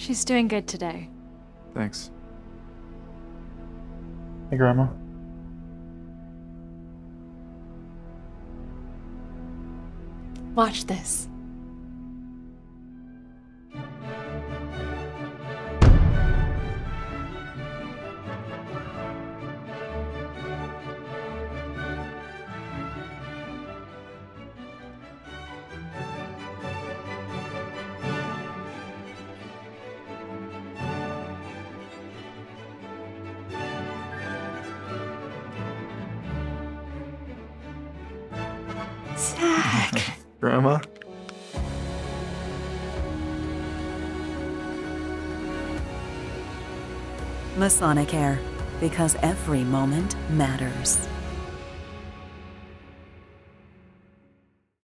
She's doing good today. Thanks. Hey, Grandma. Watch this. Zach. Grandma? Masonic Air, because every moment matters.